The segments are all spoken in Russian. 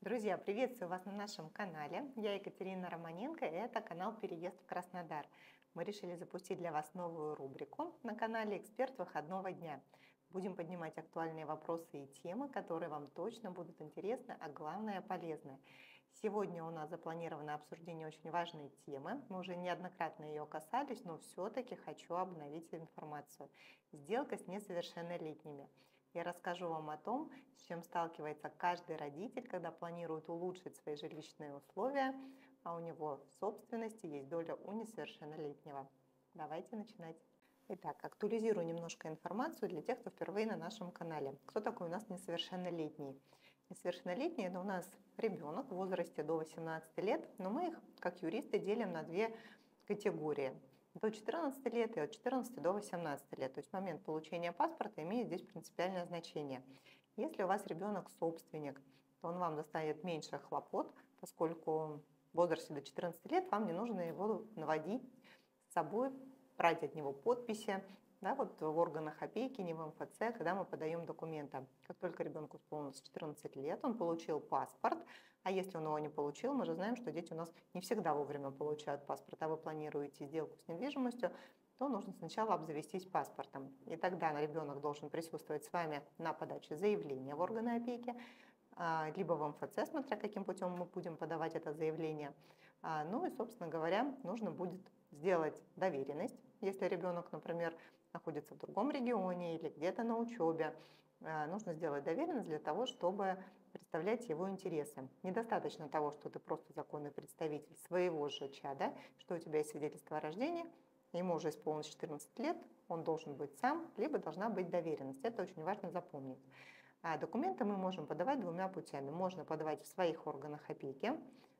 Друзья, приветствую вас на нашем канале. Я Екатерина Романенко, и это канал «Переезд в Краснодар». Мы решили запустить для вас новую рубрику на канале «Эксперт выходного дня». Будем поднимать актуальные вопросы и темы, которые вам точно будут интересны, а главное полезны. Сегодня у нас запланировано обсуждение очень важной темы. Мы уже неоднократно ее касались, но все-таки хочу обновить информацию. Сделка с несовершеннолетними. Я расскажу вам о том, с чем сталкивается каждый родитель, когда планирует улучшить свои жилищные условия, а у него в собственности есть доля у несовершеннолетнего. Давайте начинать. Итак, актуализирую немножко информацию для тех, кто впервые на нашем канале. Кто такой у нас несовершеннолетний? Несовершеннолетний – это у нас ребенок в возрасте до 18 лет, но мы их, как юристы, делим на две категории – до 14 лет и от 14 до 18 лет. То есть момент получения паспорта имеет здесь принципиальное значение. Если у вас ребенок собственник, то он вам доставит меньше хлопот, поскольку в возрасте до 14 лет вам не нужно его наводить с собой, брать от него подписи, да, вот в органах опеки, не в МФЦ, когда мы подаем документы. Как только ребенку исполнилось 14 лет, он получил паспорт, а если он его не получил, мы же знаем, что дети у нас не всегда вовремя получают паспорт, а вы планируете сделку с недвижимостью, то нужно сначала обзавестись паспортом. И тогда ребенок должен присутствовать с вами на подаче заявления в органы опеки, либо в МФЦ, смотря каким путем мы будем подавать это заявление. Ну и, собственно говоря, нужно будет сделать доверенность, если ребенок, например, находится в другом регионе или где-то на учебе. Нужно сделать доверенность для того, чтобы представлять его интересы. Недостаточно того, что ты просто законный представитель своего же чада, что у тебя есть свидетельство о рождении, ему уже исполнилось 14 лет, он должен быть сам, либо должна быть доверенность. Это очень важно запомнить. А документы мы можем подавать двумя путями. Можно подавать в своих органах опеки,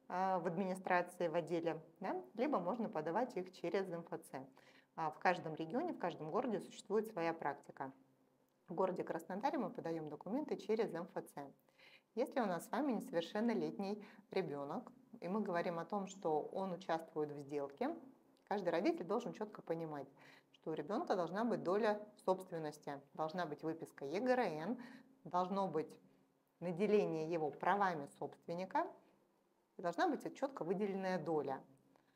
в администрации, в отделе, да? Либо можно подавать их через МФЦ. В каждом регионе, в каждом городе существует своя практика. В городе Краснодаре мы подаем документы через МФЦ. Если у нас с вами несовершеннолетний ребенок, и мы говорим о том, что он участвует в сделке, каждый родитель должен четко понимать, что у ребенка должна быть доля собственности, должна быть выписка ЕГРН, должно быть наделение его правами собственника, и должна быть четко выделенная доля.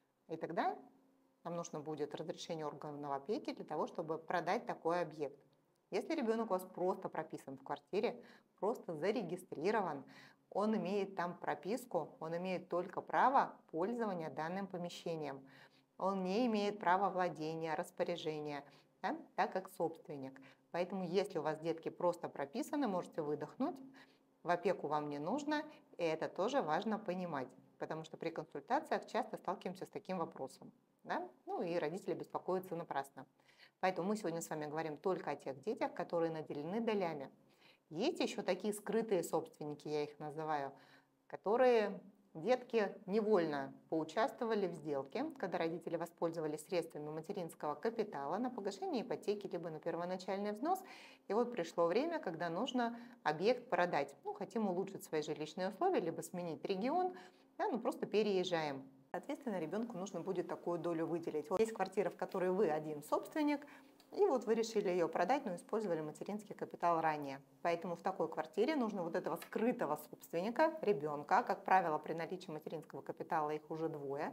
И тогда нам нужно будет разрешение органов опеки для того, чтобы продать такой объект. Если ребенок у вас просто прописан в квартире, просто зарегистрирован, он имеет там прописку, он имеет только право пользования данным помещением. Он не имеет права владения, распоряжения, да, так как собственник. Поэтому если у вас детки просто прописаны, можете выдохнуть, в опеку вам не нужно, и это тоже важно понимать, потому что при консультациях часто сталкиваемся с таким вопросом. Да? Ну и родители беспокоятся напрасно. Поэтому мы сегодня с вами говорим только о тех детях, которые наделены долями. Есть еще такие скрытые собственники, я их называю, которые детки невольно поучаствовали в сделке, когда родители воспользовались средствами материнского капитала на погашение ипотеки либо на первоначальный взнос. И вот пришло время, когда нужно объект продать. Ну, хотим улучшить свои жилищные условия, либо сменить регион, да, ну просто переезжаем. Соответственно, ребенку нужно будет такую долю выделить. Вот есть квартира, в которой вы один собственник, и вот вы решили ее продать, но использовали материнский капитал ранее. Поэтому в такой квартире нужно вот этого скрытого собственника, ребенка, как правило, при наличии материнского капитала их уже двое,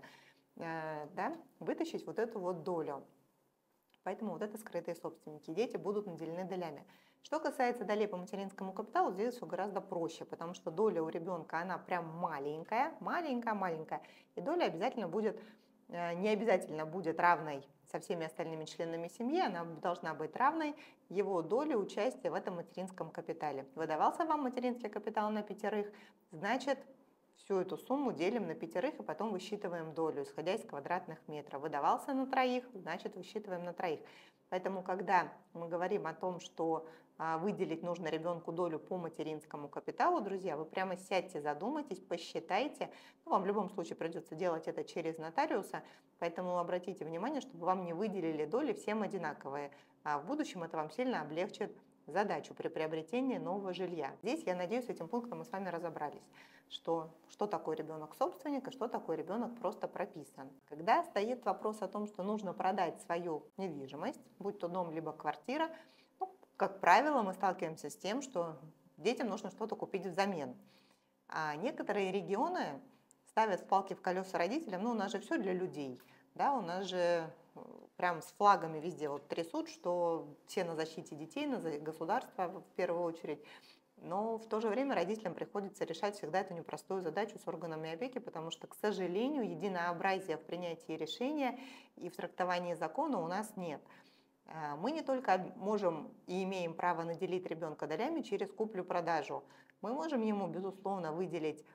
да, вытащить вот эту вот долю. Поэтому вот это скрытые собственники. Дети будут наделены долями. Что касается долей по материнскому капиталу, здесь все гораздо проще, потому что доля у ребенка, она прям маленькая, маленькая, и доля обязательно будет, не обязательно будет равной со всеми остальными членами семьи, она должна быть равной его доле участия в этом материнском капитале. Выдавался вам материнский капитал на 5, значит, всю эту сумму делим на 5 и потом высчитываем долю, исходя из квадратных метров. Выдавался на 3, значит, высчитываем на 3. Поэтому, когда мы говорим о том, что выделить нужно ребенку долю по материнскому капиталу, друзья, вы прямо сядьте, задумайтесь, посчитайте. Ну, вам в любом случае придется делать это через нотариуса, поэтому обратите внимание, чтобы вам не выделили доли всем одинаковые. А в будущем это вам сильно облегчит задачу при приобретении нового жилья. Здесь, я надеюсь, с этим пунктом мы с вами разобрались, что такое ребенок-собственник и что такое ребенок просто прописан. Когда стоит вопрос о том, что нужно продать свою недвижимость, будь то дом либо квартира, ну, как правило, мы сталкиваемся с тем, что детям нужно что-то купить взамен. А некоторые регионы ставят палки в колеса родителям, ну у нас же все для людей, да, у нас же прям с флагами везде вот трясут, что все на защите детей, государства в первую очередь. Но в то же время родителям приходится решать всегда эту непростую задачу с органами опеки, потому что, к сожалению, единообразия в принятии решения и в трактовании закона у нас нет. Мы не только можем и имеем право наделить ребенка долями через куплю-продажу, мы можем ему, безусловно, выделить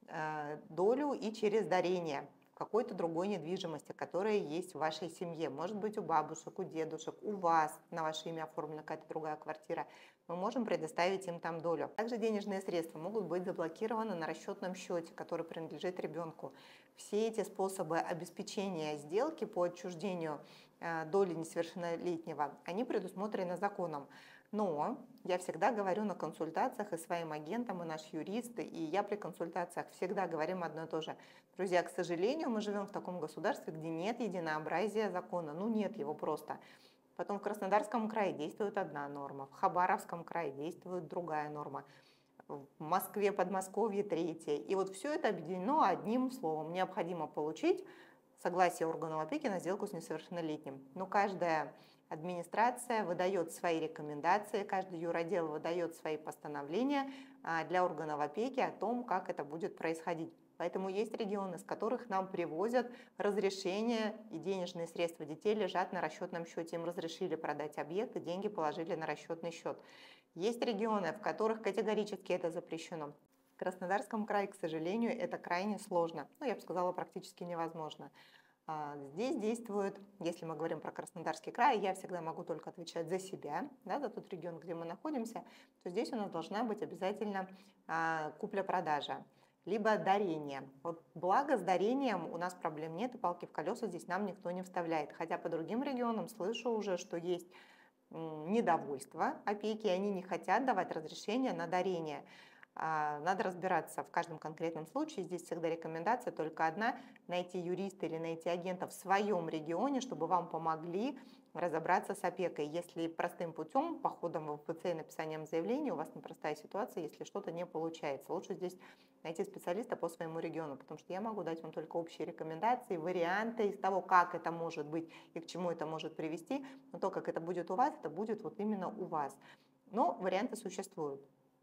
долю и через дарение какой-то другой недвижимости, которая есть в вашей семье. Может быть, у бабушек, у дедушек, у вас на ваше имя оформлена какая-то другая квартира. Мы можем предоставить им там долю. Также денежные средства могут быть заблокированы на расчетном счете, который принадлежит ребенку. Все эти способы обеспечения сделки по отчуждению доли несовершеннолетнего, они предусмотрены законом. Но я всегда говорю на консультациях и своим агентам, и наш юрист, и я при консультациях всегда говорим одно и то же. Друзья, к сожалению, мы живем в таком государстве, где нет единообразия закона. Ну нет его просто. Потом в Краснодарском крае действует одна норма, в Хабаровском крае действует другая норма, в Москве, Подмосковье третья. И вот все это объединено одним словом. Необходимо получить согласие органов опеки на сделку с несовершеннолетним. Но каждая администрация выдает свои рекомендации, каждый юродел выдает свои постановления для органов опеки о том, как это будет происходить. Поэтому есть регионы, с которых нам привозят разрешение, и денежные средства детей лежат на расчетном счете. Им разрешили продать объект, и деньги положили на расчетный счет. Есть регионы, в которых категорически это запрещено. В Краснодарском крае, к сожалению, это крайне сложно. Ну, я бы сказала, практически невозможно. Здесь действует, если мы говорим про Краснодарский край, я всегда могу только отвечать за себя, да, за тот регион, где мы находимся, то здесь у нас должна быть обязательно купля-продажа, либо дарение. Вот благо с дарением у нас проблем нет, и палки в колеса здесь нам никто не вставляет. Хотя по другим регионам слышу уже, что есть недовольство опеки, они не хотят давать разрешение на дарение. Надо разбираться в каждом конкретном случае. Здесь всегда рекомендация только одна – найти юриста или найти агента в своем регионе, чтобы вам помогли разобраться с опекой. Если простым путем, походом в МФЦ и написанием заявления, у вас непростая ситуация, если что-то не получается. Лучше здесь найти специалиста по своему региону, потому что я могу дать вам только общие рекомендации, варианты из того, как это может быть и к чему это может привести. Но то, как это будет у вас, это будет вот именно у вас. Но варианты существуют.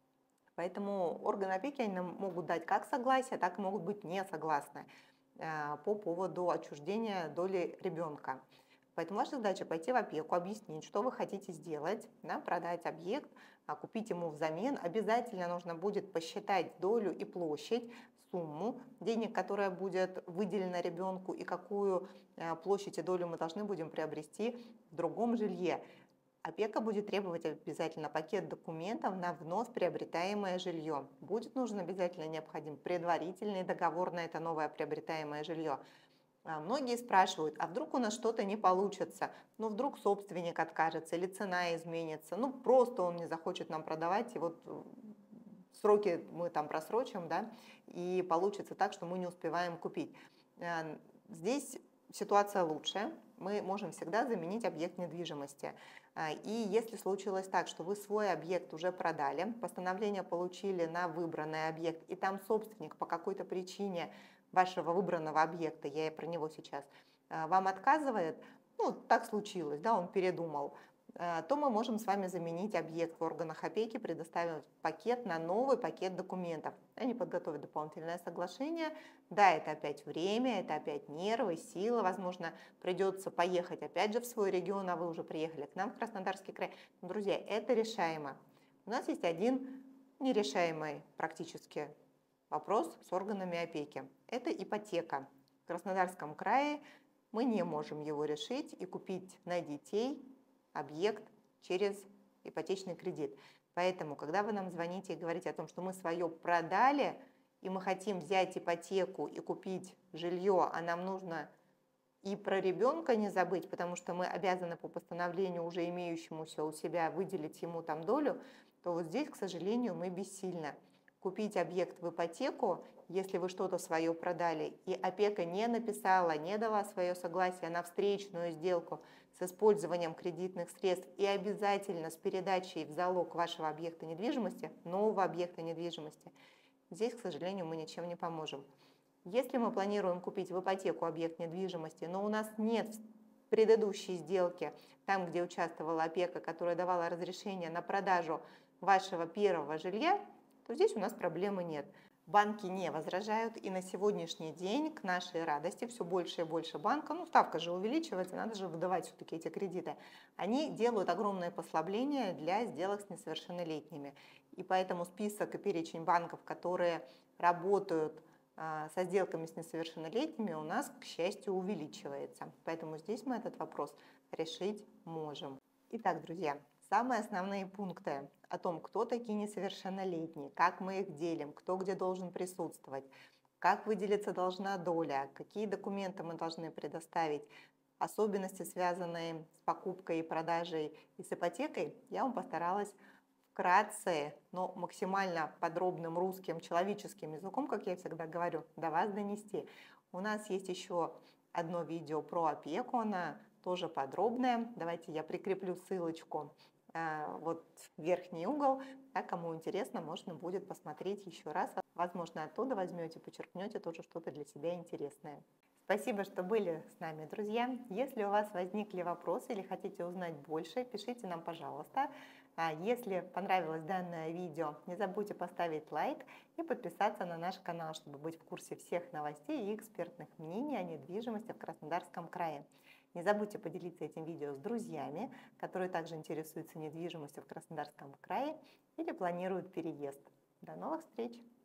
Поэтому органы опеки они нам могут дать как согласие, так и могут быть не согласны по поводу отчуждения доли ребенка. Поэтому ваша задача пойти в опеку, объяснить, что вы хотите сделать, да, продать объект, купить ему взамен. Обязательно нужно будет посчитать долю и площадь, сумму денег, которая будет выделена ребенку, и какую площадь и долю мы должны будем приобрести в другом жилье. Опека будет требовать обязательно пакет документов на вновь приобретаемое жилье. Будет нужен обязательно необходим предварительный договор на это новое приобретаемое жилье. Многие спрашивают, а вдруг у нас что-то не получится? Ну, вдруг собственник откажется или цена изменится? Ну, просто он не захочет нам продавать, и вот сроки мы там просрочим, да, и получится так, что мы не успеваем купить. Здесь ситуация лучше. Мы можем всегда заменить объект недвижимости. И если случилось так, что вы свой объект уже продали, постановление получили на выбранный объект, и там собственник по какой-то причине вашего выбранного объекта, я и про него сейчас, вам отказывает, ну, так случилось, да, он передумал, то мы можем с вами заменить объект в органах опеки, предоставив пакет на новый пакет документов. Они подготовят дополнительное соглашение. Да, это опять время, это опять нервы, силы. Возможно, придется поехать опять же в свой регион, а вы уже приехали к нам в Краснодарский край. Но, друзья, это решаемо. У нас есть один нерешаемый практически вопрос с органами опеки. Это ипотека. В Краснодарском крае мы не можем его решить и купить на детей объект через ипотечный кредит. Поэтому, когда вы нам звоните и говорите о том, что мы свое продали, и мы хотим взять ипотеку и купить жилье, а нам нужно и про ребенка не забыть, потому что мы обязаны по постановлению уже имеющемуся у себя выделить ему там долю, то вот здесь, к сожалению, мы бессильны. Купить объект в ипотеку, если вы что-то свое продали, и опека не написала, не дала свое согласие на встречную сделку с использованием кредитных средств и обязательно с передачей в залог вашего объекта недвижимости, нового объекта недвижимости, здесь, к сожалению, мы ничем не поможем. Если мы планируем купить в ипотеку объект недвижимости, но у нас нет предыдущей сделки, там, где участвовала опека, которая давала разрешение на продажу вашего первого жилья, то здесь у нас проблемы нет. Банки не возражают, и на сегодняшний день, к нашей радости, все больше и больше банков, ну ставка же увеличивается, надо же выдавать все-таки эти кредиты, они делают огромное послабление для сделок с несовершеннолетними. И поэтому список и перечень банков, которые работают со сделками с несовершеннолетними, у нас, к счастью, увеличивается. Поэтому здесь мы этот вопрос решить можем. Итак, друзья, самые основные пункты о том, кто такие несовершеннолетние, как мы их делим, кто где должен присутствовать, как выделиться должна доля, какие документы мы должны предоставить, особенности, связанные с покупкой и продажей и с ипотекой, я вам постаралась вкратце, но максимально подробным русским человеческим языком, как я всегда говорю, до вас донести. У нас есть еще одно видео про опеку, она тоже подробная. Давайте я прикреплю ссылочку вот в верхний угол, да, кому интересно, можно будет посмотреть еще раз. Возможно, оттуда возьмете, почерпнете тоже что-то для себя интересное. Спасибо, что были с нами, друзья. Если у вас возникли вопросы или хотите узнать больше, пишите нам, пожалуйста. Если понравилось данное видео, не забудьте поставить лайк и подписаться на наш канал, чтобы быть в курсе всех новостей и экспертных мнений о недвижимости в Краснодарском крае. Не забудьте поделиться этим видео с друзьями, которые также интересуются недвижимостью в Краснодарском крае или планируют переезд. До новых встреч!